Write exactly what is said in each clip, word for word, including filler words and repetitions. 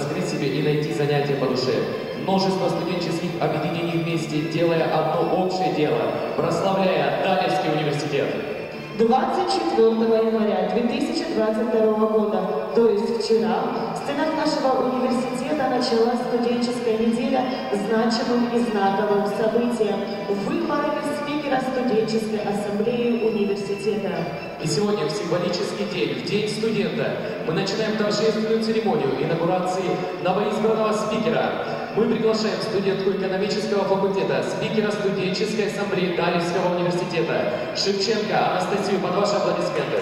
раскрыть себя и найти занятия по душе. Множество студенческих объединений вместе, делая одно общее дело, прославляя Далевский университет. двадцать четвёртого января две тысячи двадцать второго года, то есть вчера, в стенах нашего университета началась студенческая неделя значимым и знаковым событием – выборами спикера студенческой ассамблеи университета. И сегодня, в символический день, в День студента, мы начинаем торжественную церемонию инаугурации новоизбранного спикера. Мы приглашаем студентку экономического факультета, спикера студенческой ассамблеи Далевского университета Шевченко Анастасию под ваши аплодисменты.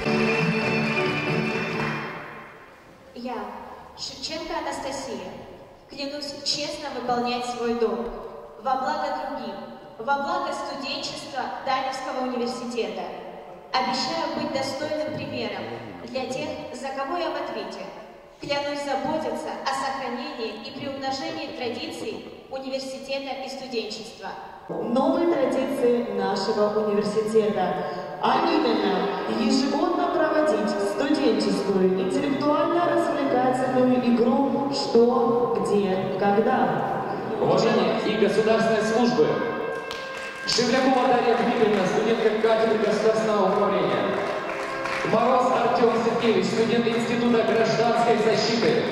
Я, Шевченко Анастасия, клянусь честно выполнять свой долг во благо другим, во благо студенчества Далевского университета. Обещаю быть достойным примером для тех, за кого я в ответе. Клянусь заботиться о сохранении и приумножении традиций университета и студенчества. Новые традиции нашего университета, а именно ежегодно проводить студенческую интеллектуально-развлекательную игру «Что, где, когда». Уважение и государственной службы. Шевлякова Дарья Дмитриевна, студентка кафедры государственного управления. Мороз Артем Сергеевич, студент Института гражданской защиты.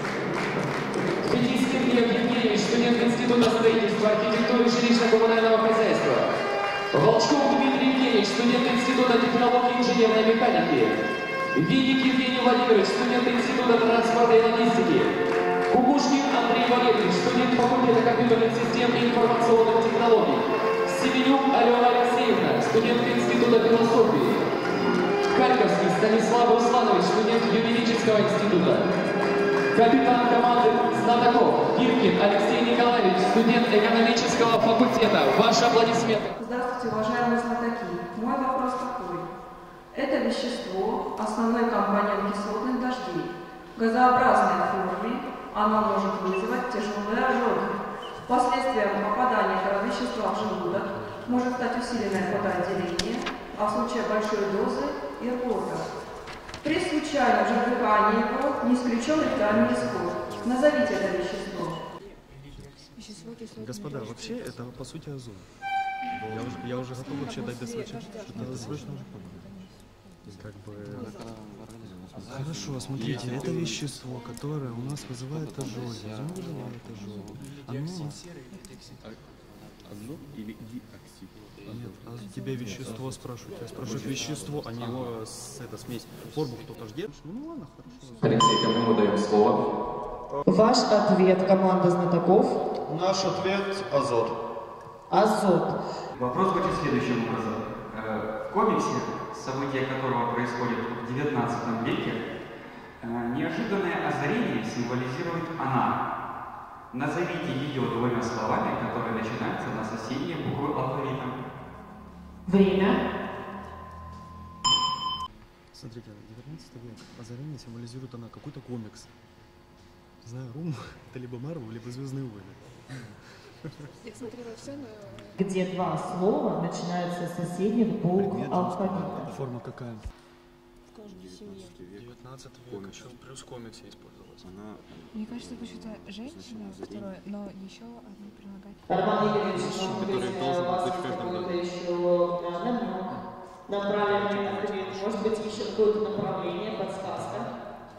Фетискин Евгений, студент Института строительства, архитектуры и жилищно-коммунального хозяйства. Волчков Дмитрий Евгеньевич, студент Института технологии и инженерной механики. Винник Евгений Владимирович, студент Института транспорта и логистики. Кукушкин Андрей Валерьевич, студент факультета компьютерных систем и информационных технологий. Семенюк Алена Алексеевна, студент Института философии. Харьковский Станислав Русланович, студент юридического института. Капитан команды знатоков Гиркин Алексей Николаевич, студент экономического факультета. Ваши аплодисменты. Здравствуйте, уважаемые знатоки. Мой вопрос такой. Это вещество – основной компонент кислотных дождей. В газообразной форме оно может вызвать тяжелые ожоги. Последствием попадания этого вещества в желудок может стать усиленное потоотделение, а в случае большой дозы – и рвота. При случайном же вдыхании его не исключен летальный исход. Назовите это вещество. Господа, вообще это по сути озон. Я уже, я уже готов вообще дать досрочно. Что-то срочно уже как бы... Хорошо, смотрите, это вещество, которое у нас вызывает ожоги. Оно вызывает ожоги. Оно... Азот или диоксид? Нет, а тебя вещество спрашивают. Я спрашиваю вещество, а не его с, это, смесь. Форму кто-то ждет. Ну ладно, хорошо. Алексей, кому мы даем слово? Ваш ответ, команда знатоков? Наш ответ – азот. Азот. Вопрос звучит следующим образом. В комиксе, события которого происходят в девятнадцатом веке, неожиданное озарение символизирует она. Назовите ее двумя словами, которые начинаются на соседние буквы алфавита. Время. Смотрите, девятнадцатый век. Озарение символизирует она какой-то комикс. Не знаю, Рум, это либо Марвел, либо Звездные войны. Я смотрела все, но... Где два слова начинаются с соседних букв алфавита. Форма какая? В каждой семье. девятнадцатый век, еще плюс комикс использовалась. Она... Мне кажется, почему-то женщина второе, но еще одно прилагательное. Роман Игоревич, может быть, у вас какой-то еще намек на правильный ответ? Может быть, еще какое-то направление, подсказка?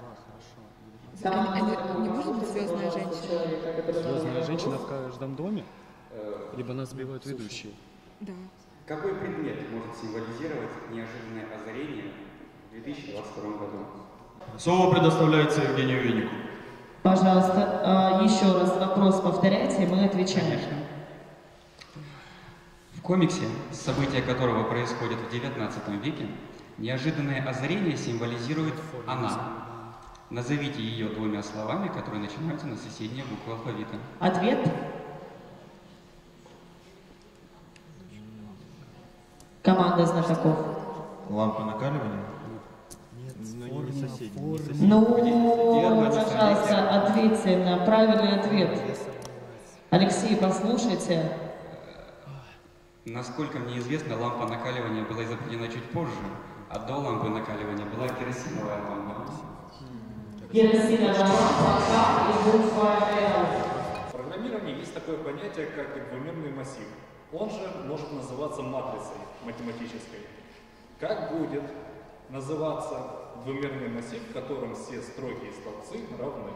А не, не может быть звездная женщина? Звездная женщина в каждом доме? Либо нас сбивают ведущие? Да. Какой предмет может символизировать неожиданное озарение в две тысячи двадцать втором году? Слово предоставляется Евгению Виннику. Пожалуйста, еще раз вопрос повторяйте, мы отвечаем. В комиксе, события которого происходят в девятнадцатом веке, неожиданное озарение символизирует она. Назовите ее двумя словами, которые начинаются на соседние буквы алфавита. Ответ? Команда знатоков. Лампа накаливания? Нет, форма, не соседний, Ну, пожалуйста, ответьте на правильный ответ. Алексей, послушайте. Насколько мне известно, лампа накаливания была изобретена чуть позже, а до лампы накаливания была керосиновая лампа. Керосиновая лампа, такое понятие, как двумерный массив. Он же может называться матрицей математической. Как будет называться двумерный массив, в котором все строки и столбцы равны?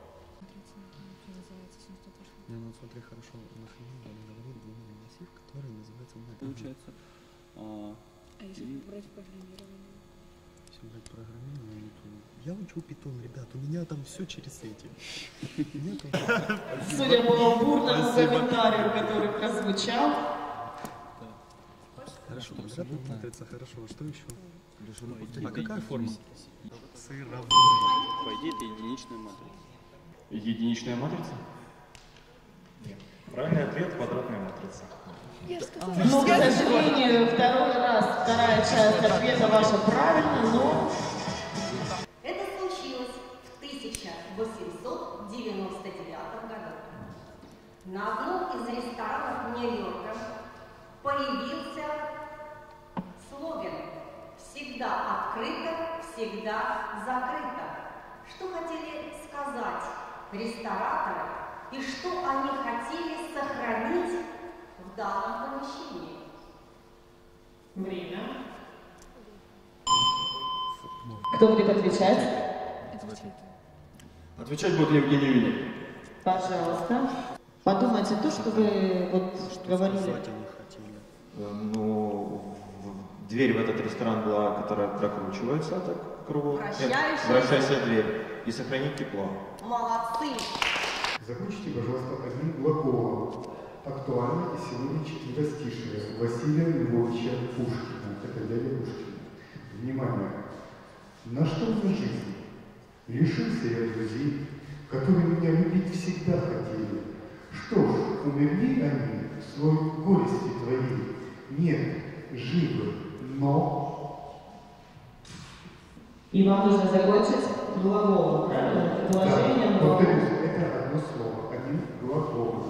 Ну, ну смотри, хорошо, нахрена он говорит двумерный массив, который называется матрицей. Получается, а, А если и- брать программирование? Если брать программирование, то я учу питон, ребят, у меня там все через эти. Нету. Судя по бурному комментарию, который прозвучал, Хорошо, квадратная матрица, хорошо, что еще? А какая форма? по идее, это единичная матрица. Единичная матрица? Нет. Правильный ответ – квадратная матрица. но, к сожалению, второй раз, вторая часть ответа ваша правильная, но Это случилось в тысяча восемьсот девяносто девятом году. На одном из ресторанов Нью-Йорка появился слоган «Всегда открыто, всегда закрыто». Что хотели сказать рестораторы и что они хотели сохранить в данном помещении? время. Кто будет отвечать? Отвечать будет Евгений Винник. Пожалуйста. Подумайте то, что вы вот говорили. Э, Ну, в- дверь в этот ресторан была, которая прокручивается так кругом. Вращающаяся. Вращающаяся дверь. И сохранить тепло. Молодцы! Закончите, пожалуйста, одним глаголом. Актуально и сегодня четверостишее Василия Львовича Пушкина. Это дядя Пушкин. Внимание! На что мне жизнь? Лишился я друзей, которые меня любить всегда хотели. Что ж, умерли они в свой горести твоей. Нет, живы, но... И вам нужно закончить глаголом, правильно? Предложением Да, глагола. повторюсь, это одно слово, один глагол.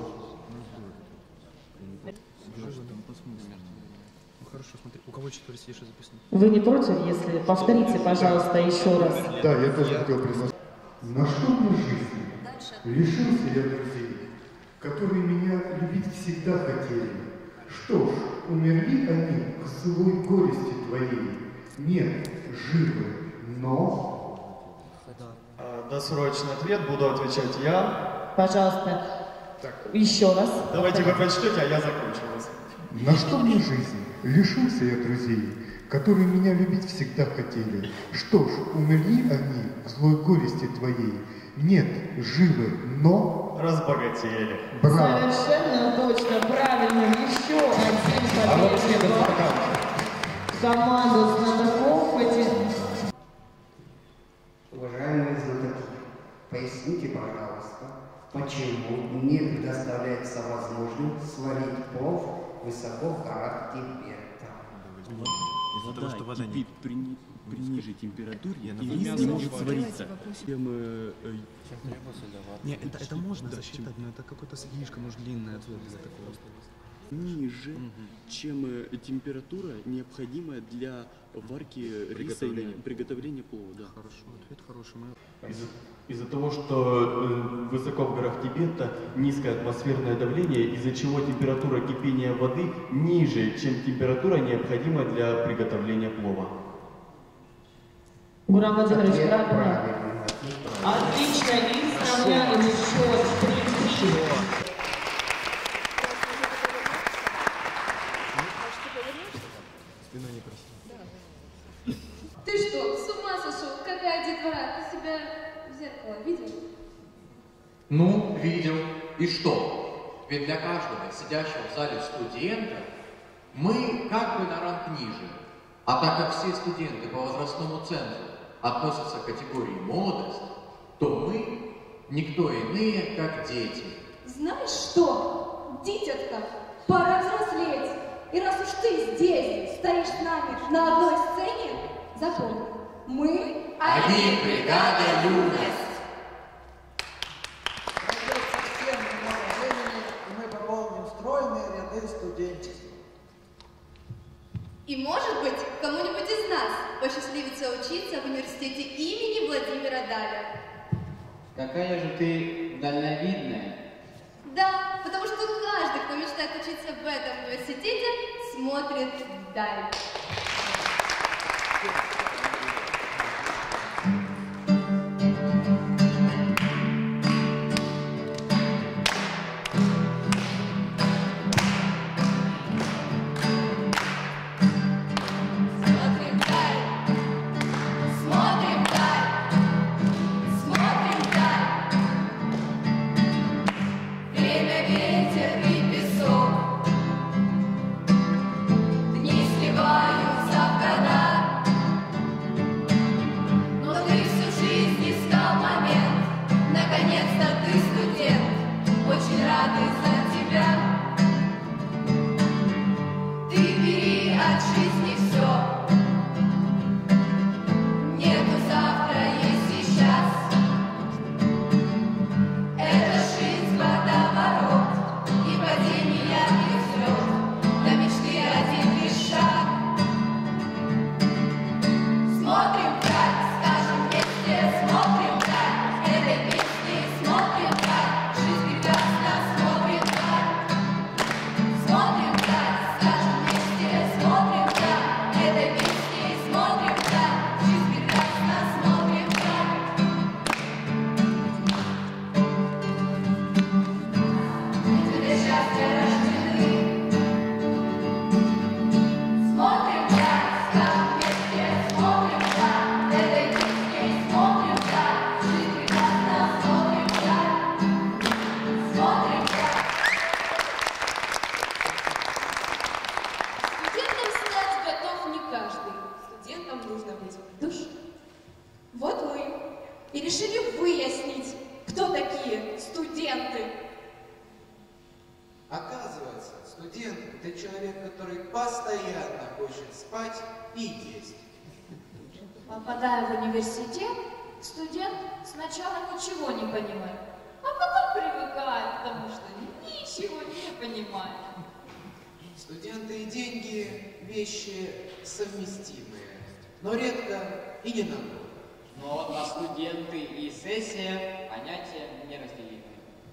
Ну хорошо, смотри, у кого четверостишие записано? Вы не против, если повторите, пожалуйста, еще раз? Да, я тоже хотел предложить. На что мне жизнь? Лишился я друзей, которые меня любить всегда хотели. Что ж, умерли они к злой горести твоей. Нет, живы, но... А, Досрочный ответ буду отвечать я. Пожалуйста, еще раз. Давайте вы прочтете, а я закончу. На что мне жизнь? Лишился я друзей, которые меня любить всегда хотели. Что ж, умерли они к злой горести твоей. Нет, живы, но... Разбогатели. Браво! Совершенно точно, правильно. Еще один А вот победный следует балл. Команду знатоков эти... Уважаемые знатоки, поясните, пожалуйста, почему не предоставляется возможность сварить плов высоко в горах Тибета? Из-за того, что вода кипит при, ни- при ниже температуре, и рис не может свариться. Чем, э, э, Не, это, это можно засчитать, но это какое-то слишком уж длинное ответ для такого. ниже, чем э, температура, необходимая для варки риса или приготовления плова. Да. Хорошо, ответ хороший. Мы... Из-за из-за того, что э, высоко в горах Тибета низкое атмосферное давление, из-за чего температура кипения воды ниже, чем температура, необходимая для приготовления плова. Гурам Владимирович, Ответ правильно? правильный, ответ правильный. Отлично, и сравняем счет три-три. Спина не красивая. Ты что, с ума сошел? Какая детвора? Ты себя в зеркало видел? Ну, видел. И что? Ведь для каждого сидящего в зале студента мы как бы на ранг ниже. А так как все студенты по возрастному цензу относятся к категории молодость, то мы никто иные, как дети. Знаешь что, дитятка, пора взрослеть. И раз уж ты здесь стоишь с нами на одной сцене, запомни, мы Один бригада юность. Пройдет совсем немного времени, и мы пополним стройные ряды студенчества. И, может быть, кому-нибудь из нас посчастливится учиться в университете имени Владимира Даля. Какая же ты дальновидная. Да, потому что каждый, кто мечтает учиться в этом университете, смотрит вдаль. Оказывается, студент – это человек, который постоянно хочет спать и есть. Попадая в университет, студент сначала ничего не понимает, а потом привыкает, потому что ничего не понимает. Студенты и деньги – вещи совместимые, но редко и ненадолго. Но вот на студенты и сессия понятия неразделимые.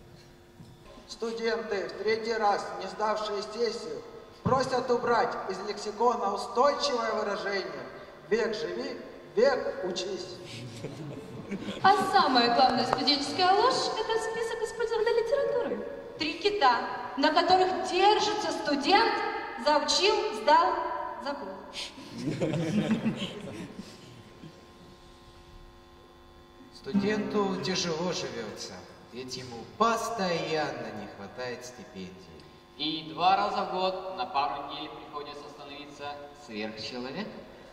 Студенты, в третий раз не сдавшие сессию, просят убрать из лексикона устойчивое выражение «век живи, век учись». А самая главная студенческая ложь – это список использованной литературы. Три кита, на которых держится студент, заучил, сдал, забыл. Студенту тяжело живется, ведь ему постоянно не хватает стипендий. И два раза в год на пару недель приходится становиться сверхчеловеком.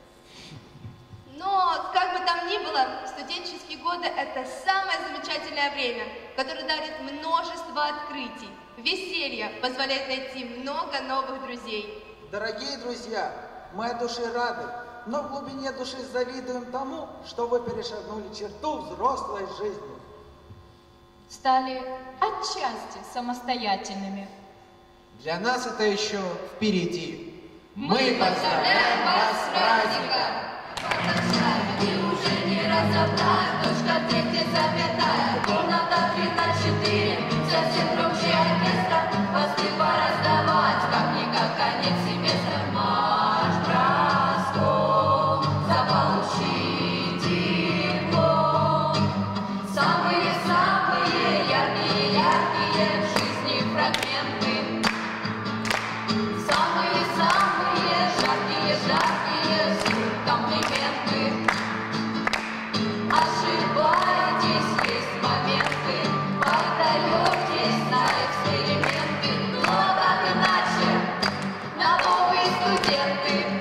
Но, как бы там ни было, студенческие годы – это самое замечательное время, которое дарит множество открытий. Веселье позволяет найти много новых друзей. Дорогие друзья, мы от души рады, но в глубине души завидуем тому, что вы перешагнули черту взрослой жизни. Стали отчасти самостоятельными. Для нас это еще впереди. Мы поздравляем вас с праздником! И уже не разобрать, точка три, где запятая, комната три на четыре, совсем громче оркестра, посты пора сдавать, как никак конец семестра. Марш броском заполучи диплом. Самые-самые яркие-яркие в жизни фрагменты. Самые-самые жаркие-жаркие комплименты. Ошибаетесь, есть моменты, поддаетесь на эксперименты, но как иначе, на новые студенты.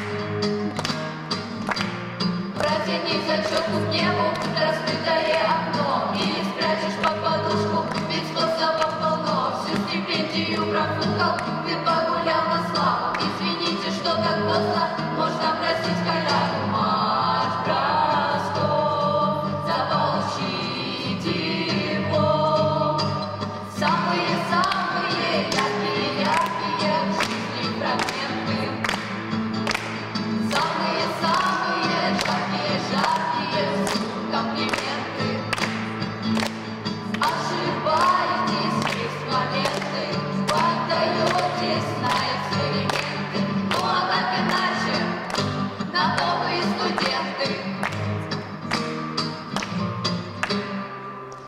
Протяни зачетку к небу, раскрытое окно.